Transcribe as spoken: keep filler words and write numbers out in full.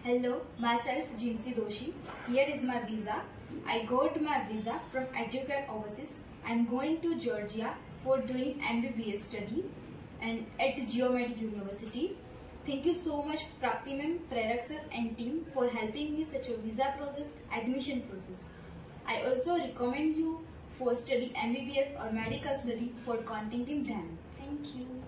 Hello, myself Jinsi Doshi. Here is my visa. I got my visa from Educate Overseas. I am going to Georgia for doing M B B S study and at Geomedic University. Thank you so much Prapti ma'am, Prerak sir and team for helping me such a visa process, admission process. I also recommend you for study M B B S or medical study for contacting them. Thank you.